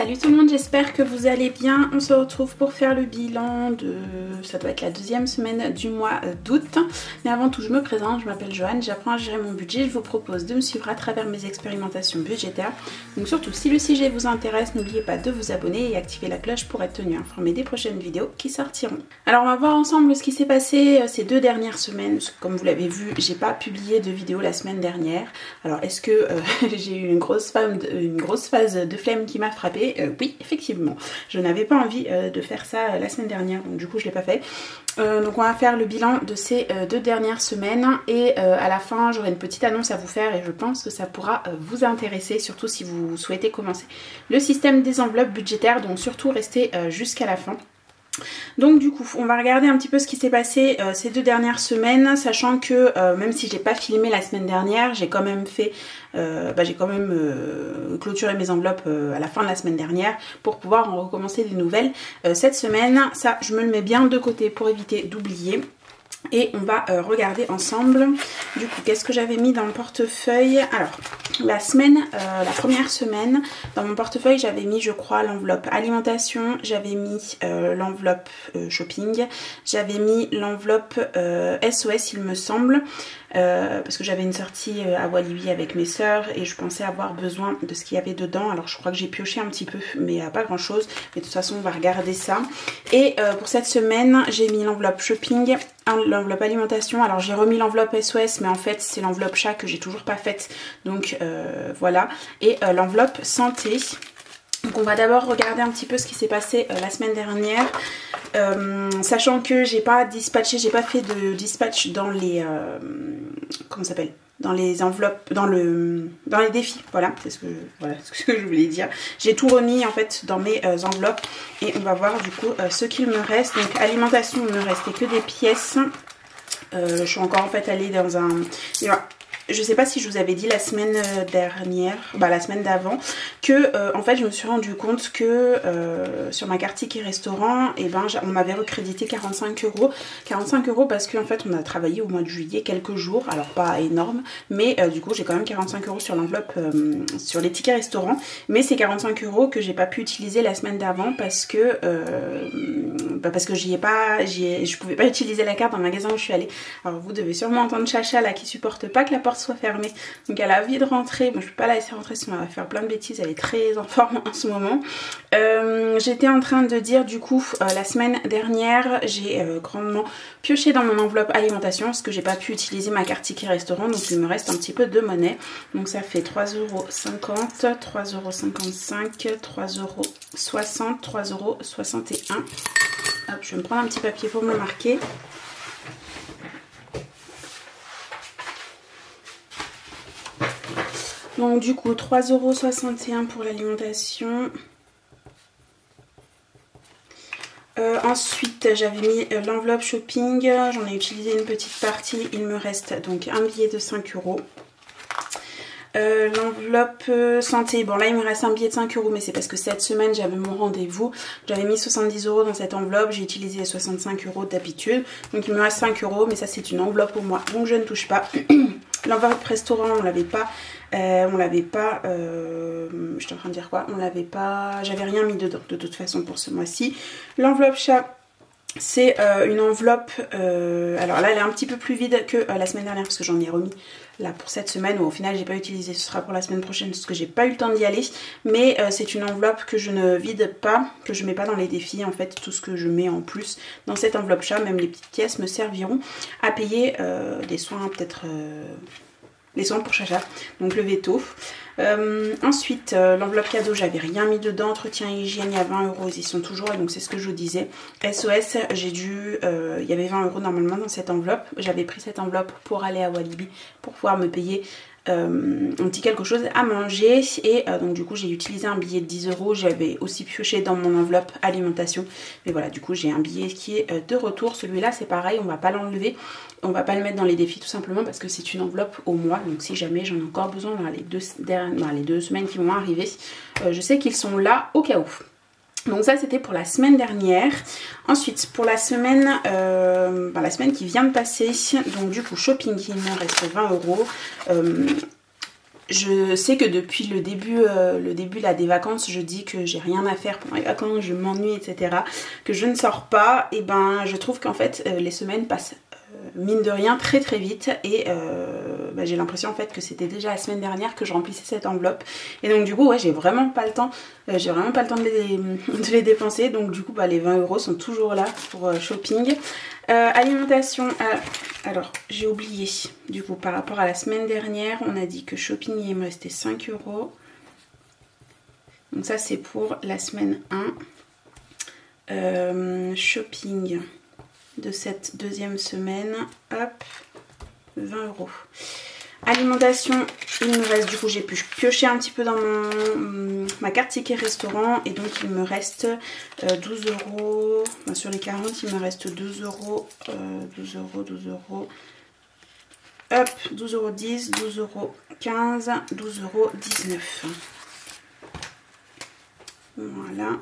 Salut tout le monde, j'espère que vous allez bien. On se retrouve pour faire le bilan de... ça doit être la deuxième semaine du mois d'août. Mais avant tout, je me présente, je m'appelle Joanne, j'apprends à gérer mon budget. Je vous propose de me suivre à travers mes expérimentations budgétaires. Donc surtout, si le sujet vous intéresse, n'oubliez pas de vous abonner et activer la cloche pour être tenu informé des prochaines vidéos qui sortiront. Alors on va voir ensemble ce qui s'est passé ces deux dernières semaines. Comme vous l'avez vu, j'ai pas publié de vidéo la semaine dernière. Alors est-ce que j'ai eu une grosse phase de flemme qui m'a frappée? Oui, effectivement, je n'avais pas envie de faire ça la semaine dernière, donc du coup je l'ai pas fait. Donc on va faire le bilan de ces deux dernières semaines et à la fin j'aurai une petite annonce à vous faire et je pense que ça pourra vous intéresser, surtout si vous souhaitez commencer le système des enveloppes budgétaires, donc surtout restez jusqu'à la fin. Donc du coup on va regarder un petit peu ce qui s'est passé ces deux dernières semaines, sachant que même si j'ai pas filmé la semaine dernière, j'ai quand même fait clôturé mes enveloppes à la fin de la semaine dernière pour pouvoir en recommencer des nouvelles cette semaine. Ça je me le mets bien de côté pour éviter d'oublier. Et on va regarder ensemble. Du coup, qu'est-ce que j'avais mis dans mon portefeuille? Alors, la première semaine, dans mon portefeuille, j'avais mis, je crois, l'enveloppe alimentation, j'avais mis l'enveloppe shopping, j'avais mis l'enveloppe SOS, il me semble, parce que j'avais une sortie à Walibi avec mes sœurs et je pensais avoir besoin de ce qu'il y avait dedans. Alors, je crois que j'ai pioché un petit peu, mais pas grand-chose. Mais de toute façon, on va regarder ça. Et pour cette semaine, j'ai mis l'enveloppe shopping, l'enveloppe alimentation. Alors j'ai remis l'enveloppe SOS, mais en fait c'est l'enveloppe chat que j'ai toujours pas faite, donc voilà. Et l'enveloppe santé. Donc on va d'abord regarder un petit peu ce qui s'est passé la semaine dernière, sachant que j'ai pas fait de dispatch dans les comment ça s'appelle, dans les enveloppes, dans les défis, voilà, c'est ce que je voulais dire. J'ai tout remis en fait dans mes enveloppes et on va voir du coup ce qu'il me reste. Donc alimentation, il me restait que des pièces. Je suis encore en fait allée dans un... Je sais pas si je vous avais dit la semaine dernière, la semaine d'avant, que en fait je me suis rendu compte que sur ma carte ticket restaurant, on m'avait recrédité 45 €. 45 € parce qu'en fait on a travaillé au mois de juillet quelques jours, alors pas énorme, mais du coup j'ai quand même 45 € sur l'enveloppe, sur les tickets restaurant, mais c'est 45 € que j'ai pas pu utiliser la semaine d'avant parce que je pouvais pas utiliser la carte dans le magasin où je suis allée. Alors vous devez sûrement entendre Chacha là qui supporte pas que la porte soit fermée, donc elle a envie de rentrer. Moi je peux pas la laisser rentrer sinon elle va faire plein de bêtises, elle est très en forme en ce moment. J'étais en train de dire du coup la semaine dernière j'ai grandement pioché dans mon enveloppe alimentation parce que j'ai pas pu utiliser ma carte ticket restaurant, donc il me reste un petit peu de monnaie. Donc ça fait 3,50 €, 3,55 €, 3,60 €, 3,61 €. Hop, je vais me prendre un petit papier pour me marquer. Donc du coup 3,61 € pour l'alimentation. Ensuite j'avais mis l'enveloppe shopping, j'en ai utilisé une petite partie, il me reste donc un billet de 5 €. L'enveloppe santé, bon là il me reste un billet de 5 €, mais c'est parce que cette semaine j'avais mon rendez-vous, j'avais mis 70 € dans cette enveloppe, j'ai utilisé les 65 € d'habitude, donc il me reste 5 €, mais ça c'est une enveloppe pour moi, donc je ne touche pas. L'enveloppe restaurant on l'avait pas, j'étais en train de dire quoi, j'avais rien mis dedans de toute façon pour ce mois-ci. L'enveloppe chat, c'est une enveloppe, alors là elle est un petit peu plus vide que la semaine dernière parce que j'en ai remis là pour cette semaine, où au final j'ai pas utilisé, ce sera pour la semaine prochaine parce que j'ai pas eu le temps d'y aller, mais c'est une enveloppe que je ne vide pas, que je mets pas dans les défis en fait. Tout ce que je mets en plus dans cette enveloppe chat, même les petites pièces, me serviront à payer des soins, peut-être les soins pour Chacha, donc le veto. Ensuite l'enveloppe cadeau, j'avais rien mis dedans. Entretien et hygiène, il y a 20 €, ils y sont toujours, et donc c'est ce que je vous disais. SOS, j'ai dû, il y avait 20 € normalement dans cette enveloppe. J'avais pris cette enveloppe pour aller à Walibi pour pouvoir me payer un petit quelque chose à manger, et donc du coup j'ai utilisé un billet de 10 €. J'avais aussi pioché dans mon enveloppe alimentation, mais voilà, du coup j'ai un billet qui est de retour. Celui-là c'est pareil, on va pas l'enlever, on va pas le mettre dans les défis tout simplement parce que c'est une enveloppe au mois, donc si jamais j'en ai encore besoin dans les deux semaines qui vont arriver, je sais qu'ils sont là au cas où. Donc ça c'était pour la semaine dernière. Ensuite pour la semaine qui vient de passer, donc du coup shopping, il me reste 20 €. je sais que depuis le début là, des vacances, je dis que j'ai rien à faire pendant les vacances, je m'ennuie, etc. Que je ne sors pas, et ben je trouve qu'en fait les semaines passent mine de rien très très vite et j'ai l'impression en fait que c'était déjà la semaine dernière que je remplissais cette enveloppe et donc du coup ouais j'ai vraiment pas le temps de les dépenser, donc du coup les 20 € sont toujours là pour shopping. Alimentation, alors j'ai oublié du coup par rapport à la semaine dernière, on a dit que shopping il me restait 5 €, donc ça c'est pour la semaine 1. Shopping de cette deuxième semaine, hop, 20 €. Alimentation, il me reste, du coup j'ai pu piocher un petit peu dans ma carte ticket restaurant et donc il me reste 12 €, enfin, sur les 40 il me reste 12 €, 12 €, hop, 12,10 €, 12,15 €, 12,19 €. Voilà.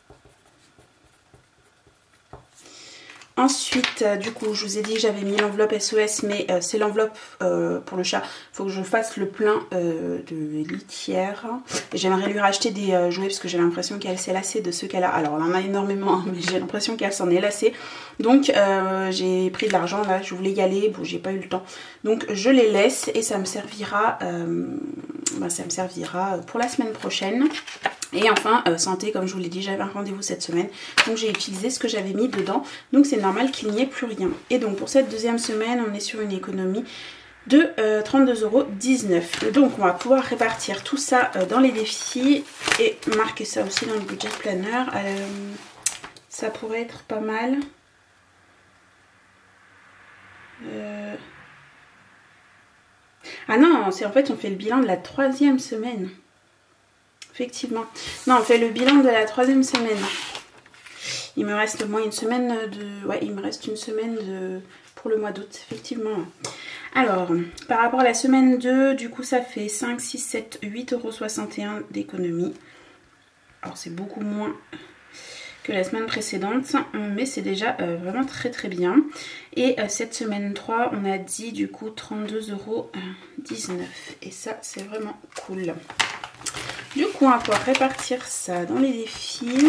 Ensuite, du coup, je vous ai dit que j'avais mis l'enveloppe SOS, mais c'est l'enveloppe pour le chat. Il faut que je fasse le plein de litière. J'aimerais lui racheter des jouets parce que j'ai l'impression qu'elle s'est lassée de ceux qu'elle a. Alors, elle en a énormément, hein, mais j'ai l'impression qu'elle s'en est lassée. Donc, j'ai pris de l'argent là. Je voulais y aller. Bon, j'ai pas eu le temps. Donc, je les laisse et ça me servira, pour la semaine prochaine. Et enfin, santé, comme je vous l'ai dit, j'avais un rendez-vous cette semaine. Donc j'ai utilisé ce que j'avais mis dedans. Donc c'est normal qu'il n'y ait plus rien. Et donc pour cette deuxième semaine, on est sur une économie de 32,19 €. Donc on va pouvoir répartir tout ça dans les défis. Et marquer ça aussi dans le budget planner. Ça pourrait être pas mal. Ah non, c'est en fait on fait le bilan de la 3e semaine. Effectivement. Non, on fait le bilan de la 3e semaine. Il me reste moins une semaine de... Ouais, il me reste une semaine pour le mois d'août, effectivement. Alors, par rapport à la semaine 2, du coup, ça fait 5, 6, 7, 8,61 € d'économie. Alors, c'est beaucoup moins que la semaine précédente, mais c'est déjà vraiment très très bien. Et cette semaine 3, on a dit du coup 32,19 €. Et ça, c'est vraiment cool. Du coup, on va pouvoir répartir ça dans les défis.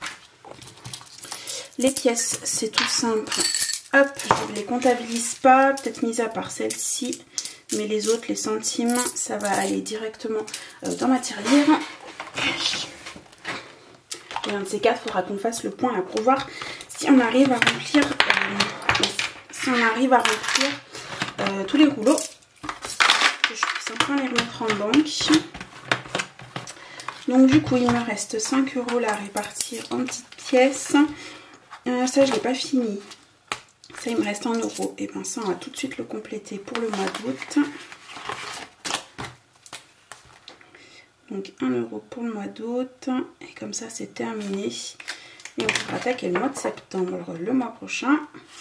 Les pièces, c'est tout simple. Hop, je ne les comptabilise pas, peut-être mis à part celle-ci. Mais les autres, les centimes, ça va aller directement dans ma tirelire. Et un de ces quatre, il faudra qu'on fasse le point là pour voir si on arrive à remplir, tous les rouleaux. Que je puisse enfin les remettre en banque. Donc du coup il me reste 5 € là à répartir en petites pièces. Ça je l'ai pas fini. Ça il me reste 1 €. Et bien ça on va tout de suite le compléter pour le mois d'août. Donc 1 € pour le mois d'août. Et comme ça c'est terminé. Et on pourra attaquer le mois de septembre le mois prochain.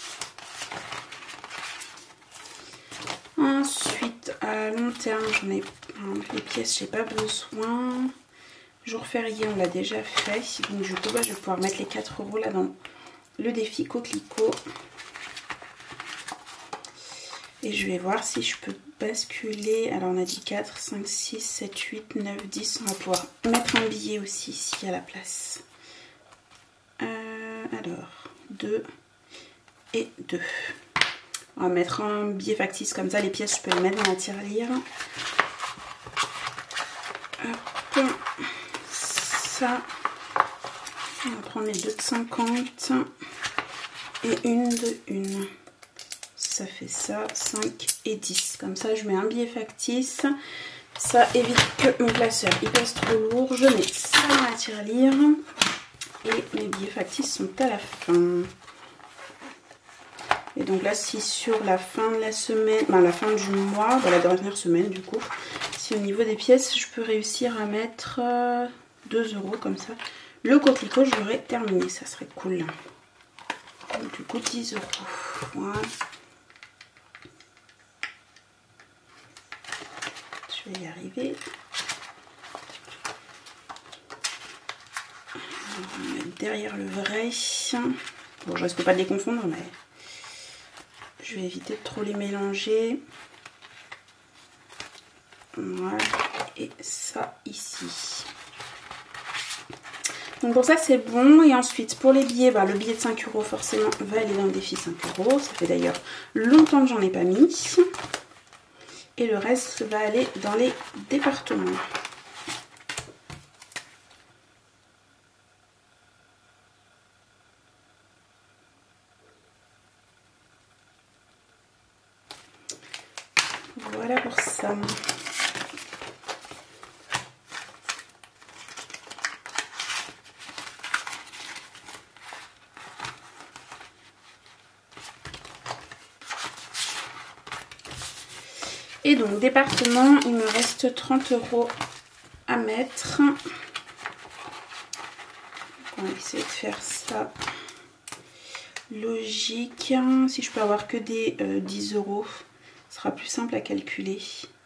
Ensuite à long terme j'en ai les pièces j'ai pas besoin. Jour férié, on l'a déjà fait. Donc du coup, je vais pouvoir mettre les 4 € là dans le défi coquelicot. Et je vais voir si je peux basculer. Alors on a dit 4, 5, 6, 7, 8, 9, 10. On va pouvoir mettre un billet aussi s'il y a la place. Alors, 2 et 2. On va mettre un billet factice comme ça. Les pièces, je peux les mettre dans la tirelire. Hop. Ça, on va prendre les 2 de 50 et une de 1. Ça fait ça, 5 et 10. Comme ça, je mets un billet factice. Ça évite que mon classeur il pèse trop lourd. Je mets ça dans la tirelire. Et mes billets factices sont à la fin. Et donc là, si sur la fin de la semaine, la fin du mois, la dernière semaine du coup, si au niveau des pièces, je peux réussir à mettre 2 € comme ça, le coquelicot, je l'aurais terminé. Ça serait cool. Donc, du coup, 10 €. Voilà. Je vais y arriver. On va mettre derrière le vrai. Bon, je risque pas de les confondre, mais je vais éviter de trop les mélanger. Voilà. Et ça ici. Donc pour ça c'est bon. Et ensuite pour les billets, le billet de 5 € forcément va aller dans le défi 5 €. Ça fait d'ailleurs longtemps que j'en ai pas mis. Et le reste va aller dans les départements. Voilà pour ça. Et donc département, il me reste 30 € à mettre. Donc, on va essayer de faire ça logique. Si je peux avoir que des 10 €, ce sera plus simple à calculer.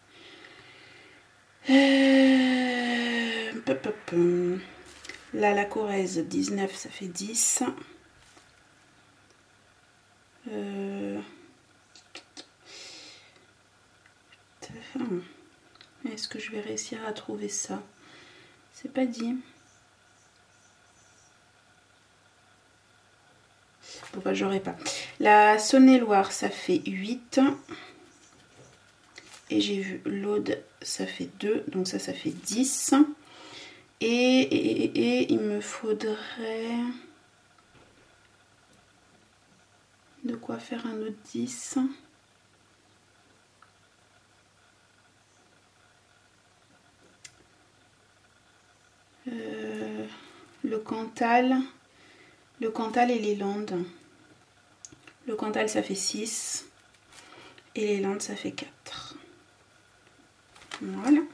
Là, la Corrèze, 19, ça fait 10. Est-ce que je vais réussir à trouver ça? C'est pas dit. Bon bah j'aurai pas. La Saône-et-Loire ça fait 8. Et j'ai vu l'Aude ça fait 2. Donc ça fait 10. Et il me faudrait de quoi faire un autre 10. Le Cantal et les Landes. Le Cantal ça fait 6 et les Landes ça fait 4. Voilà.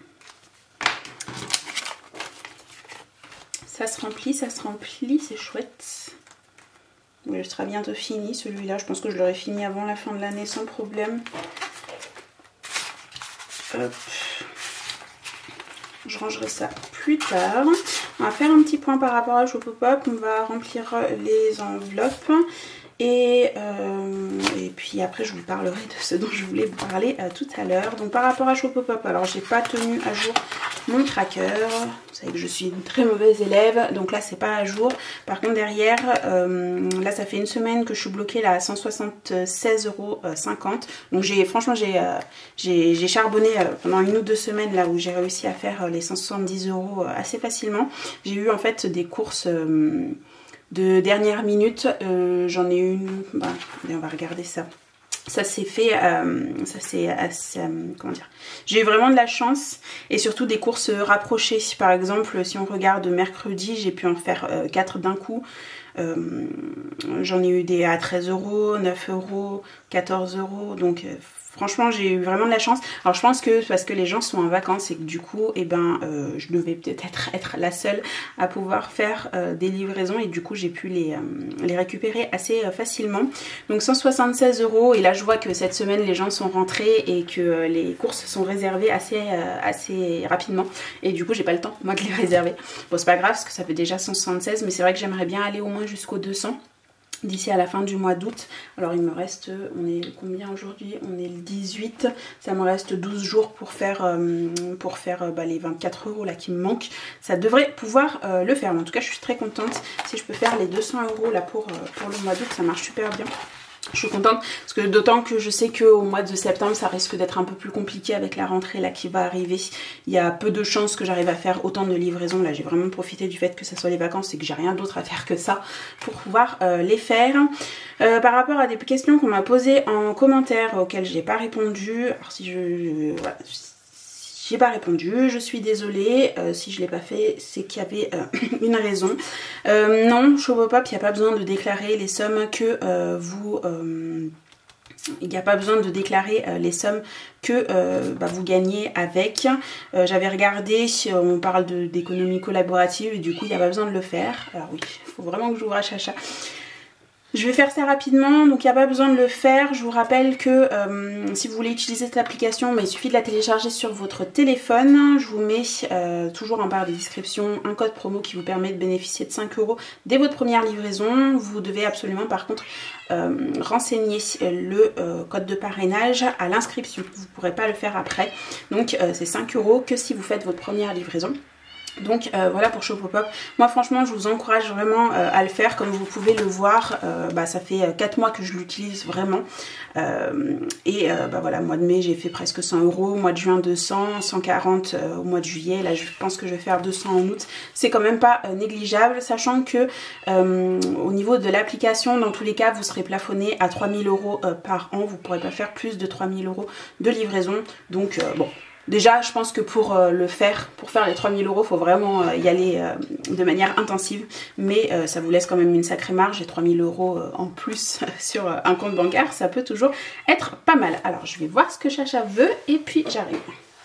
Ça se remplit, c'est chouette. Oui, il sera bientôt fini celui-là. Je pense que je l'aurai fini avant la fin de l'année sans problème. Hop. Je rangerai ça plus tard. On va faire un petit point par rapport à Shopopop. On va remplir les enveloppes. Et puis après je vous parlerai de ce dont je voulais vous parler tout à l'heure. Donc par rapport à Shopopop, alors j'ai pas tenu à jour mon tracker. Vous savez que je suis une très mauvaise élève, donc là c'est pas à jour. Par contre derrière, là ça fait une semaine que je suis bloquée là à 176,50 €. Donc franchement j'ai charbonné pendant 1 ou 2 semaines là où j'ai réussi à faire les 170 € assez facilement. J'ai eu en fait des courses de dernière minute. J'en ai une, on va regarder ça. Ça s'est fait, comment dire, j'ai eu vraiment de la chance et surtout des courses rapprochées. Par exemple, si on regarde mercredi, j'ai pu en faire 4 d'un coup. J'en ai eu des à 13 €, 9 €, 14 €. Donc franchement, j'ai eu vraiment de la chance. Alors je pense que parce que les gens sont en vacances et que du coup, je devais peut-être être la seule à pouvoir faire des livraisons et du coup j'ai pu les récupérer assez facilement. Donc 176 € et là je vois que cette semaine les gens sont rentrés et que les courses sont réservées assez rapidement et du coup j'ai pas le temps moi de les réserver. Bon c'est pas grave parce que ça fait déjà 176 mais c'est vrai que j'aimerais bien aller au moins jusqu'au 200. D'ici à la fin du mois d'août. Alors il me reste, on est combien aujourd'hui? On est le 18, ça me reste 12 jours pour faire les 24 € là qui me manquent. Ça devrait pouvoir le faire, mais en tout cas je suis très contente. Si je peux faire les 200 € là pour le mois d'août, ça marche super bien. Je suis contente parce que d'autant que je sais qu'au mois de septembre ça risque d'être un peu plus compliqué avec la rentrée là qui va arriver. Il y a peu de chances que j'arrive à faire autant de livraisons. Là j'ai vraiment profité du fait que ça soit les vacances et que j'ai rien d'autre à faire que ça pour pouvoir les faire. Par rapport à des questions qu'on m'a posées en commentaire auxquelles j'ai pas répondu. Alors si voilà, j'ai pas répondu, je suis désolée, si je l'ai pas fait c'est qu'il y avait une raison. Non, Shopopop, il n'y a pas besoin de déclarer les sommes que il n'y a pas besoin de déclarer les sommes que vous gagnez avec. J'avais regardé, on parle d'économie collaborative et du coup il n'y a pas besoin de le faire. Alors oui, il faut vraiment que j'ouvre à Chacha. Je vais faire ça rapidement, donc il n'y a pas besoin de le faire. Je vous rappelle que si vous voulez utiliser cette application, il suffit de la télécharger sur votre téléphone. Je vous mets toujours en barre de description un code promo qui vous permet de bénéficier de 5 € dès votre première livraison. Vous devez absolument par contre renseigner le code de parrainage à l'inscription. Vous ne pourrez pas le faire après. Donc c'est 5 € que si vous faites votre première livraison. Donc voilà pour Shopopop. Moi franchement je vous encourage vraiment à le faire. Comme vous pouvez le voir, ça fait 4 mois que je l'utilise vraiment. Voilà, mois de mai j'ai fait presque 100 €, mois de juin 200, 140 au mois de juillet. Là je pense que je vais faire 200 en août. C'est quand même pas négligeable, sachant que au niveau de l'application, dans tous les cas vous serez plafonné à 3 000 € par an. Vous ne pourrez pas faire plus de 3 000 € de livraison. Donc bon. Déjà, je pense que pour faire les 3 000 €, il faut vraiment y aller de manière intensive. Mais ça vous laisse quand même une sacrée marge. Et 3 000 € en plus sur un compte bancaire, ça peut toujours être pas mal. Alors, je vais voir ce que Chacha veut et puis j'arrive.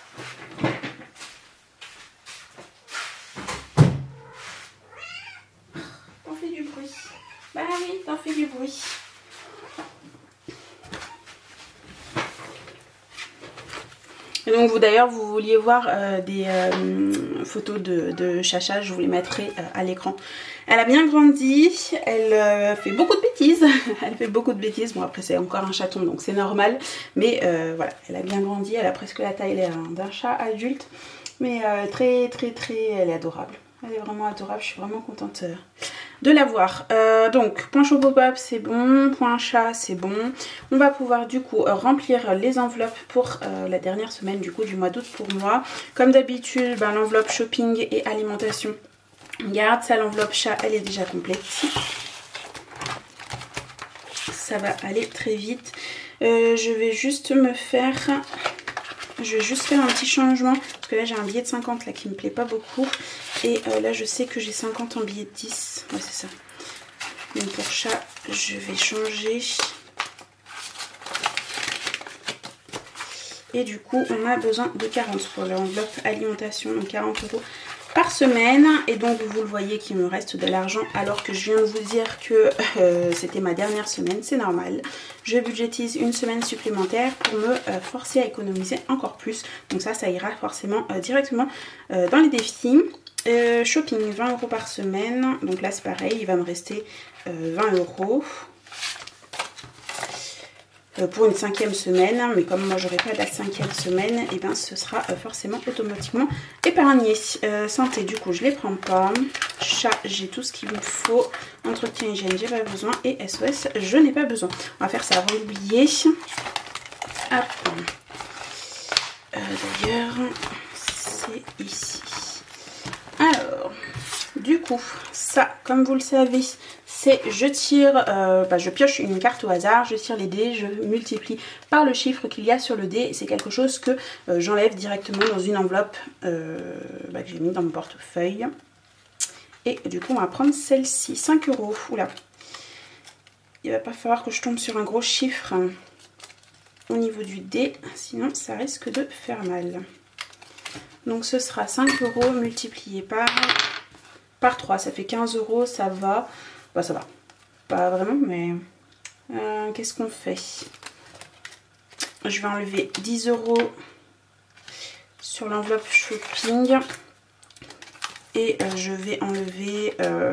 T'en fais du bruit. Bah oui, t'en fais du bruit. Et donc vous d'ailleurs vous vouliez voir des photos de Chacha, je vous les mettrai à l'écran. Elle a bien grandi, elle fait beaucoup de bêtises, elle fait beaucoup de bêtises, bon après c'est encore un chaton donc c'est normal, mais voilà, elle a bien grandi, elle a presque la taille d'un chat adulte, mais très, elle est adorable. Elle est vraiment adorable, je suis vraiment contente de la voir. Donc, point Shopopop, c'est bon. Point chat, c'est bon. On va pouvoir du coup remplir les enveloppes pour la dernière semaine du coup du mois d'août pour moi. Comme d'habitude, l'enveloppe shopping et alimentation. Regarde, ça, l'enveloppe chat, elle est déjà complète. Ça va aller très vite. Je vais juste faire un petit changement parce que là j'ai un billet de 50 là qui me plaît pas beaucoup et là je sais que j'ai 50 en billet de 10, ouais c'est ça. Donc pour chat je vais changer et du coup on a besoin de 40 pour l'enveloppe alimentation, donc 40 € par semaine. Et donc vous le voyez qu'il me reste de l'argent alors que je viens de vous dire que c'était ma dernière semaine, c'est normal. Je budgétise une semaine supplémentaire pour me forcer à économiser encore plus. Donc ça ira forcément directement dans les défis. Shopping 20 € par semaine, donc là c'est pareil, il va me rester 20 € pour une 5e semaine, mais comme moi j'aurai pas la 5e semaine, et bien ce sera forcément automatiquement épargné. Santé, du coup je les prends pas. Chat, j'ai tout ce qu'il me faut. Entretien, hygiène, j'ai pas besoin. Et SOS, je n'ai pas besoin. On va faire ça avant d'oublier. Hop. D'ailleurs, c'est ici. Alors, du coup, ça, comme vous le savez, c'est je tire, je pioche une carte au hasard, je tire les dés, je multiplie par le chiffre qu'il y a sur le dé. C'est quelque chose que j'enlève directement dans une enveloppe que j'ai mis dans mon portefeuille. Et du coup, on va prendre celle-ci, 5 €. Oula, il va pas falloir que je tombe sur un gros chiffre au niveau du dé, sinon ça risque de faire mal. Donc ce sera 5 € multiplié par 3, ça fait 15 €, ça va. Bah ça va, pas vraiment, mais qu'est-ce qu'on fait? Je vais enlever 10 € sur l'enveloppe shopping et je vais enlever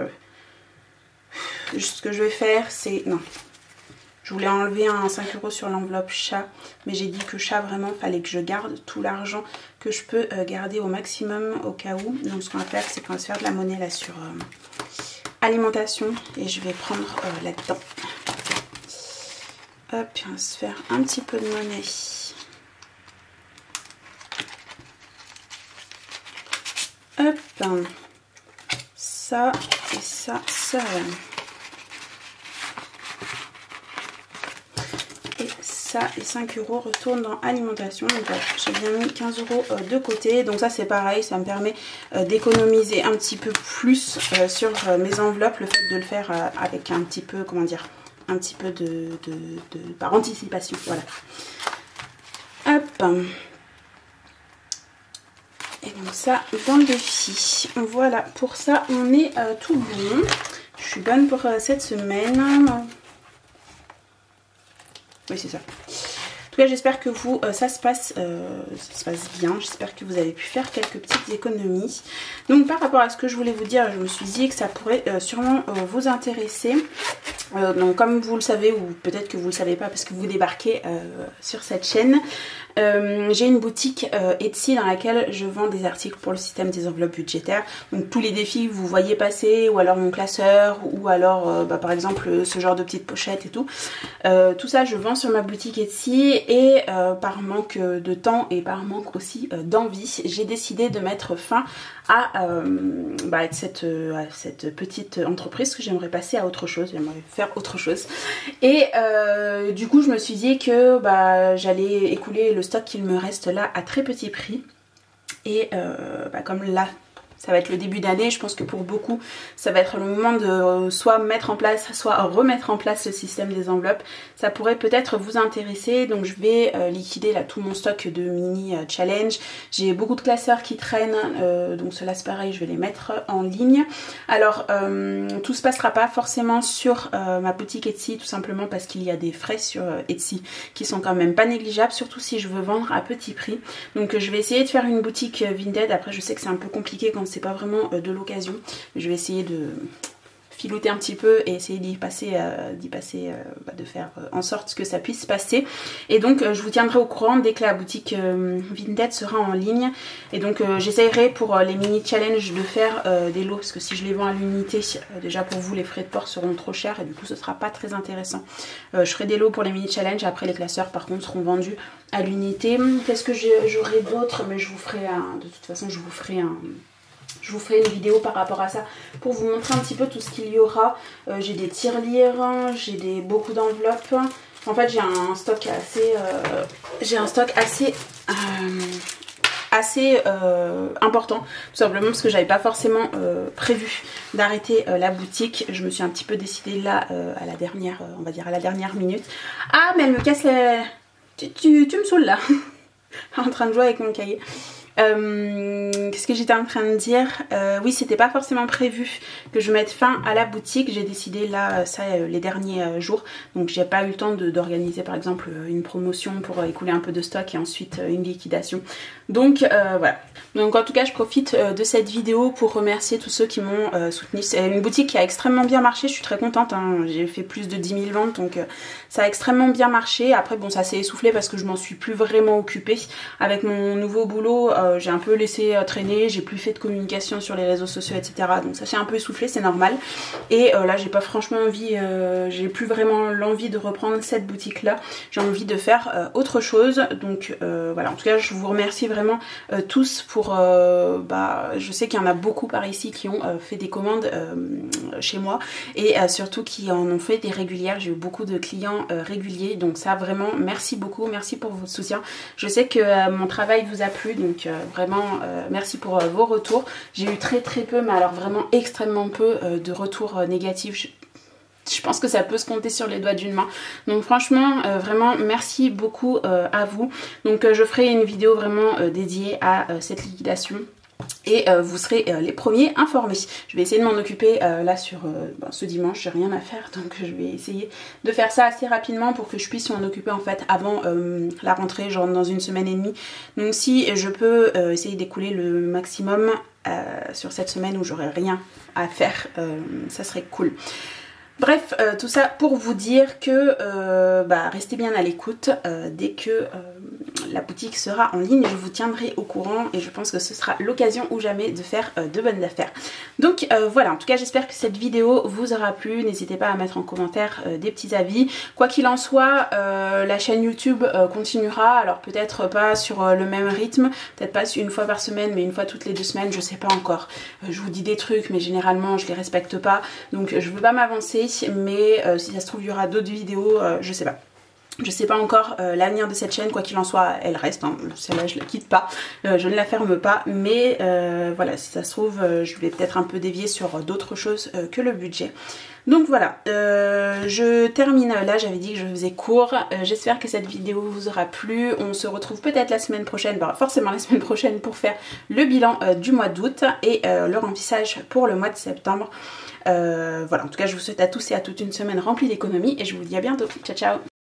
ce que je vais faire c'est non, je voulais enlever un 5 € sur l'enveloppe chat, mais j'ai dit que chat vraiment fallait que je garde tout l'argent que je peux garder au maximum au cas où. Donc ce qu'on va faire c'est qu'on va se faire de la monnaie là sur alimentation et je vais prendre là-dedans. Hop, on va se faire un petit peu de monnaie. Hop, ça et ça, ça. Et ça et 5 € retournent dans alimentation. Donc j'ai bien mis 15 € de côté. Donc ça c'est pareil, ça me permet d'économiser un petit peu plus sur mes enveloppes. Le fait de le faire avec un petit peu, comment dire, un petit peu par anticipation. Voilà. Hop. Et donc ça dans le défi. Voilà, pour ça on est tout bon. Je suis bonne pour cette semaine. Oui, c'est ça. En tout cas, j'espère que vous, ça se passe bien. J'espère que vous avez pu faire quelques petites économies. Donc par rapport à ce que je voulais vous dire, je me suis dit que ça pourrait sûrement vous intéresser. Donc comme vous le savez, ou peut-être que vous ne le savez pas parce que vous débarquez sur cette chaîne, j'ai une boutique Etsy dans laquelle je vends des articles pour le système des enveloppes budgétaires. Donc tous les défis que vous voyez passer, ou alors mon classeur, ou alors par exemple ce genre de petites pochettes et tout. Tout ça je vends sur ma boutique Etsy et par manque de temps et par manque aussi d'envie, j'ai décidé de mettre fin à cette petite entreprise que j'aimerais passer à autre chose, j'aimerais faire autre chose. Et du coup je me suis dit que j'allais écouler le stock qu'il me reste là à très petit prix. Et comme là ça va être le début d'année, je pense que pour beaucoup ça va être le moment de soit mettre en place, soit remettre en place le système des enveloppes. Ça pourrait peut-être vous intéresser, donc je vais liquider là tout mon stock de mini challenge. J'ai beaucoup de classeurs qui traînent, donc cela c'est pareil, je vais les mettre en ligne. Alors tout se passera pas forcément sur ma boutique Etsy, tout simplement parce qu'il y a des frais sur Etsy qui sont quand même pas négligeables, surtout si je veux vendre à petit prix. Donc je vais essayer de faire une boutique Vinted. Après je sais que c'est un peu compliqué quand c'est pas vraiment de l'occasion. Je vais essayer de filouter un petit peu et essayer de faire en sorte que ça puisse passer. Et donc je vous tiendrai au courant dès que la boutique Vinted sera en ligne. Et donc j'essayerai pour les mini challenges de faire des lots, parce que si je les vends à l'unité, déjà pour vous les frais de port seront trop chers et du coup ce sera pas très intéressant. Je ferai des lots pour les mini challenges, après les classeurs par contre seront vendus à l'unité. Qu'est-ce que j'aurai d'autre? Mais je vous ferai de toute façon je vous ferai une vidéo par rapport à ça pour vous montrer un petit peu tout ce qu'il y aura. J'ai des tirelires, j'ai beaucoup d'enveloppes. En fait j'ai un stock assez important, tout simplement parce que j'avais pas forcément prévu d'arrêter la boutique. Je me suis un petit peu décidée là à la dernière, on va dire à la dernière minute. Ah mais elle me casse la... Tu me saoules là. En train de jouer avec mon cahier. Qu'est-ce que j'étais en train de dire? Oui, c'était pas forcément prévu que je mette fin à la boutique. J'ai décidé là les derniers jours, donc j'ai pas eu le temps d'organiser par exemple une promotion pour écouler un peu de stock et ensuite une liquidation. Donc voilà. Donc en tout cas je profite de cette vidéo pour remercier tous ceux qui m'ont soutenu. C'est une boutique qui a extrêmement bien marché, je suis très contente, hein. J'ai fait plus de 10 000 ventes, donc ça a extrêmement bien marché. Après bon, ça s'est essoufflé parce que je m'en suis plus vraiment occupée. Avec mon nouveau boulot, j'ai un peu laissé traîner, j'ai plus fait de communication sur les réseaux sociaux, etc. Donc ça s'est un peu essoufflé, c'est normal. Et là j'ai pas franchement envie, j'ai plus vraiment l'envie de reprendre cette boutique là. J'ai envie de faire autre chose. Donc voilà, en tout cas je vous remercie vraiment tous pour... je sais qu'il y en a beaucoup par ici qui ont fait des commandes chez moi et surtout qui en ont fait des régulières. J'ai eu beaucoup de clients réguliers, donc ça vraiment merci beaucoup, merci pour votre soutien. Je sais que mon travail vous a plu, donc vraiment merci pour vos retours. J'ai eu très peu, mais alors vraiment extrêmement peu de retours négatifs. Je pense que ça peut se compter sur les doigts d'une main. Donc franchement, vraiment merci beaucoup à vous. Donc je ferai une vidéo vraiment dédiée à cette liquidation. Et vous serez les premiers informés. Je vais essayer de m'en occuper là sur ce dimanche, j'ai rien à faire, donc je vais essayer de faire ça assez rapidement pour que je puisse m'en occuper en fait avant la rentrée, genre dans une semaine et demie. Donc si je peux essayer d'écouler le maximum sur cette semaine où j'aurai rien à faire, ça serait cool. Bref, tout ça pour vous dire que restez bien à l'écoute. Dès que la boutique sera en ligne, je vous tiendrai au courant et je pense que ce sera l'occasion ou jamais de faire de bonnes affaires. Donc voilà, en tout cas j'espère que cette vidéo vous aura plu. N'hésitez pas à mettre en commentaire des petits avis. Quoi qu'il en soit, la chaîne YouTube continuera. Alors peut-être pas sur le même rythme, peut-être pas une fois par semaine, mais une fois toutes les 2 semaines, je sais pas encore. Je vous dis des trucs, mais généralement je les respecte pas. Donc je veux pas m'avancer. Mais si ça se trouve il y aura d'autres vidéos, je sais pas. Je sais pas encore l'avenir de cette chaîne, quoi qu'il en soit, elle reste, hein. Celle-là je la quitte pas, je ne la ferme pas, mais voilà, si ça se trouve, je vais peut-être un peu dévier sur d'autres choses que le budget. Donc voilà, je termine là, j'avais dit que je faisais court. J'espère que cette vidéo vous aura plu. On se retrouve peut-être la semaine prochaine, forcément la semaine prochaine pour faire le bilan du mois d'août et le remplissage pour le mois de septembre. Voilà, en tout cas je vous souhaite à tous et à toutes une semaine remplie d'économies et je vous dis à bientôt. Ciao ciao.